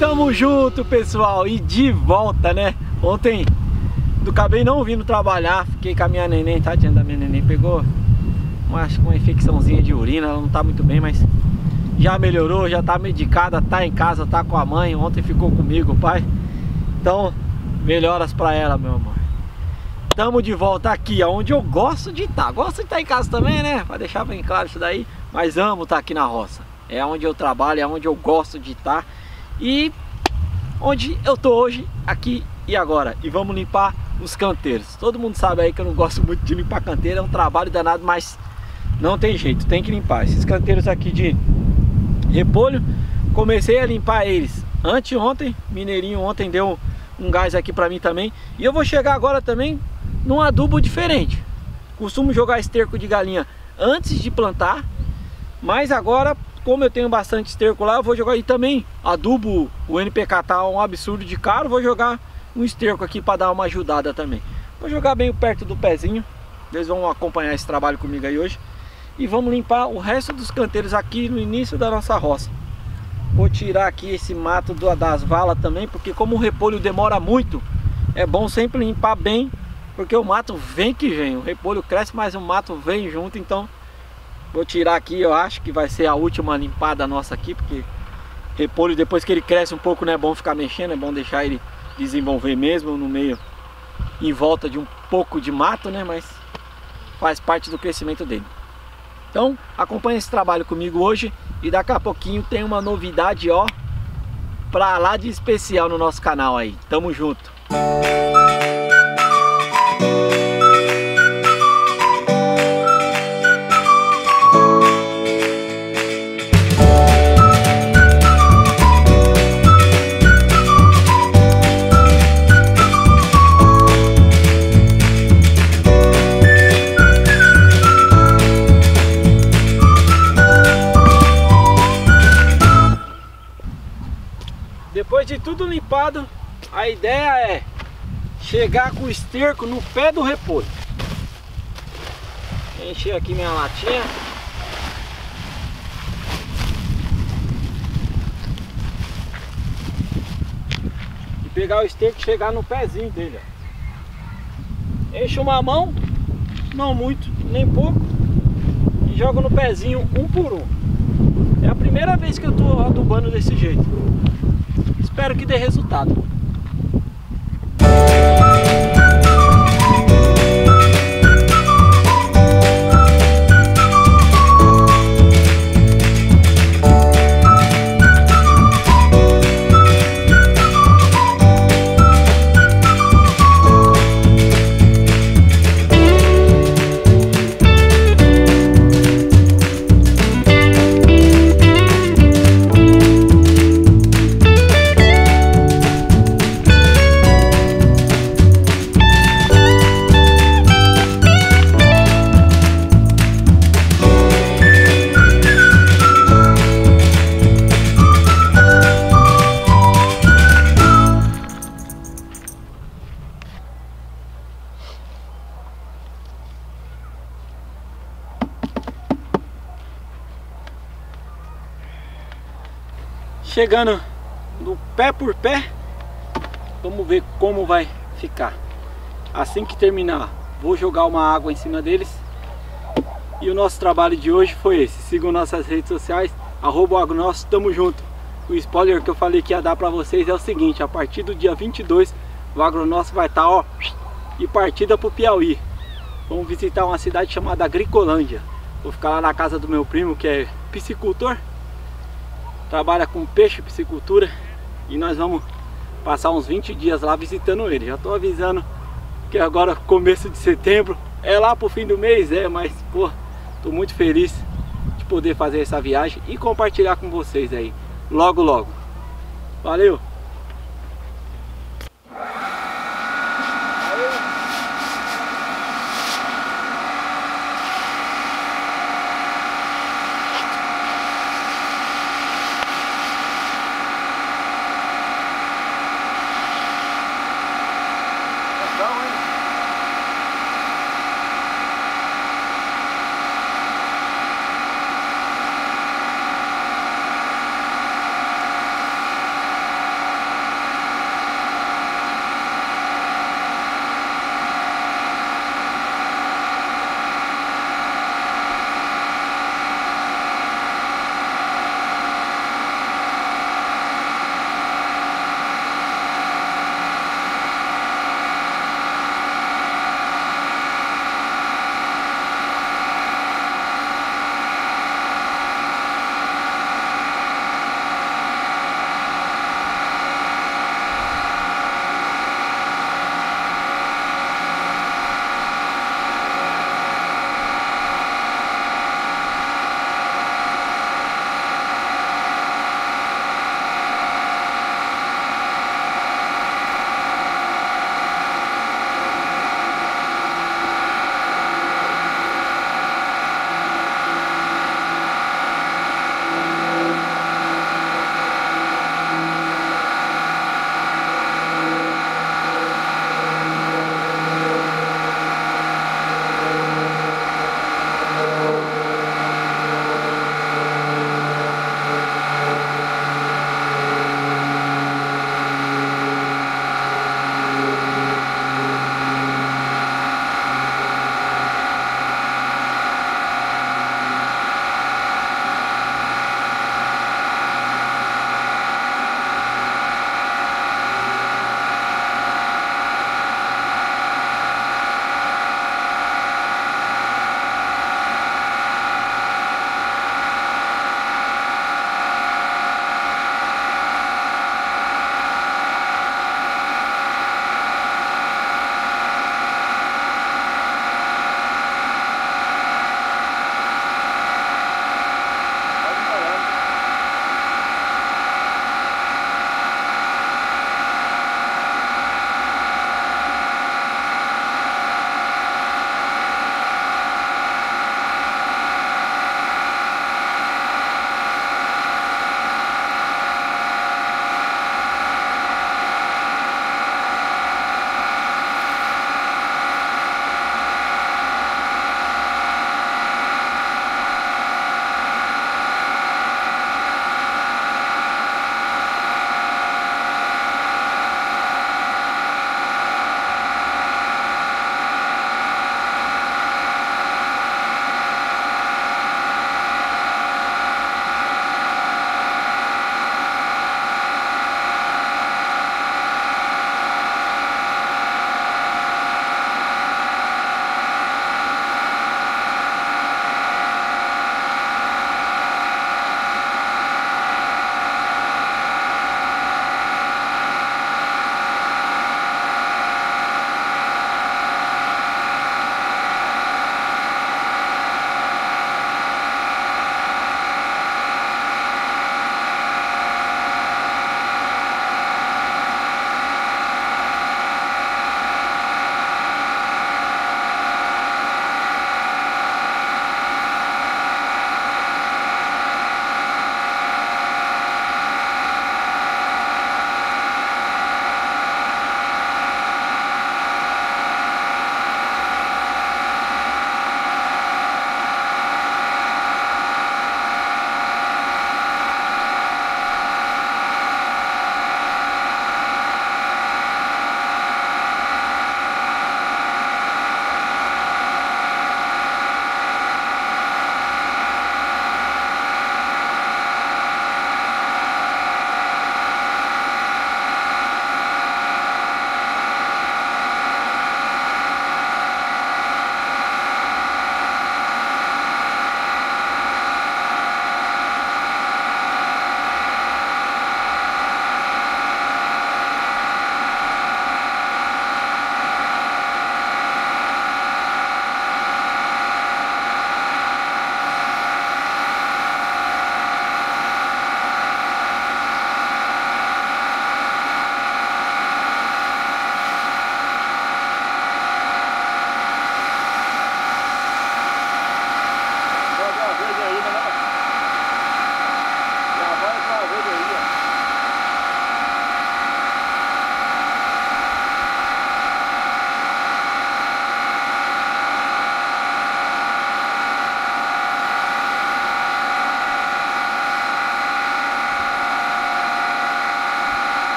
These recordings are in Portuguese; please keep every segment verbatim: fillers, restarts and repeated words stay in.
Tamo junto, pessoal, e de volta, né? Ontem eu acabei não vindo trabalhar, fiquei com a minha neném, tadinha da minha neném, pegou uma, uma infecçãozinha de urina, ela não tá muito bem, mas já melhorou, já tá medicada, tá em casa, tá com a mãe, ontem ficou comigo, o pai. Então, melhoras pra ela, meu amor. Tamo de volta aqui, onde eu gosto de estar. Gosto de estar em casa também, né? Pra deixar bem claro isso daí, mas amo estar aqui na roça. É onde eu trabalho, é onde eu gosto de estar. E onde eu tô hoje, aqui e agora. E vamos limpar os canteiros. Todo mundo sabe aí que eu não gosto muito de limpar canteiro, é um trabalho danado, mas não tem jeito, tem que limpar. Esses canteiros aqui de repolho, comecei a limpar eles anteontem. Mineirinho ontem deu um gás aqui pra mim também. E eu vou chegar agora também num adubo diferente. Costumo jogar esterco de galinha antes de plantar, mas agora, como eu tenho bastante esterco lá, eu vou jogar aí também adubo. O N P K tá um absurdo de caro, vou jogar um esterco aqui para dar uma ajudada também. Vou jogar bem perto do pezinho. Eles vão acompanhar esse trabalho comigo aí hoje. E vamos limpar o resto dos canteiros aqui no início da nossa roça. Vou tirar aqui esse mato das valas também, porque como o repolho demora muito, é bom sempre limpar bem, porque o mato vem que vem. O repolho cresce, mas o mato vem junto, então vou tirar aqui. Eu acho que vai ser a última limpada nossa aqui, porque repolho, depois que ele cresce um pouco, não é bom ficar mexendo, é bom deixar ele desenvolver mesmo no meio, em volta de um pouco de mato, né? Mas faz parte do crescimento dele. Então acompanha esse trabalho comigo hoje, e daqui a pouquinho tem uma novidade, ó, pra lá de especial no nosso canal aí. Tamo junto! Depois de tudo limpado, a ideia é chegar com o esterco no pé do repolho. Encher aqui minha latinha. E pegar o esterco e chegar no pezinho dele, ó. Encho uma mão, não muito, nem pouco, e jogo no pezinho um por um. É a primeira vez que eu tô adubando desse jeito. Espero que dê resultado. Chegando no pé por pé, vamos ver como vai ficar. Assim que terminar, vou jogar uma água em cima deles. E o nosso trabalho de hoje foi esse. Sigam nossas redes sociais, arroba o Agronosso, tamo junto. O spoiler que eu falei que ia dar pra vocês é o seguinte: a partir do dia vinte e dois, o Agronosso vai estar, ó, e partida pro Piauí. Vamos visitar uma cidade chamada Agricolândia. Vou ficar lá na casa do meu primo, que é piscicultor, trabalha com peixe, piscicultura, e nós vamos passar uns vinte dias lá visitando ele. Já tô avisando que agora, começo de setembro, é lá pro fim do mês, é, mas pô, tô muito feliz de poder fazer essa viagem e compartilhar com vocês aí, logo logo. Valeu!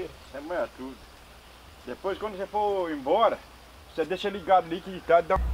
inteiro. Você manha tudo. Depois quando você for embora, você deixa ligado ali que tá, dá